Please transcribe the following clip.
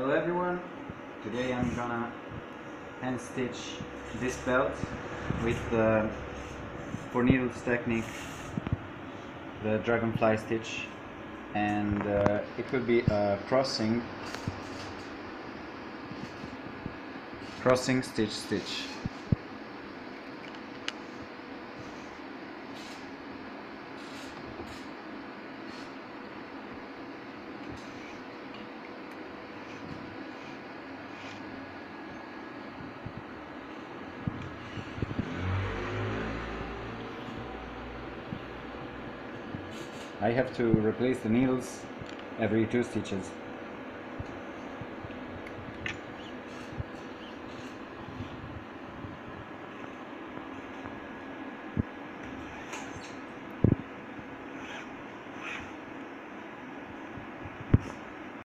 Hello everyone, today I'm gonna hand stitch this belt with the 4 needles technique, the Dragonfly stitch, and it will be a crossing stitch. I have to replace the needles every 2 stitches.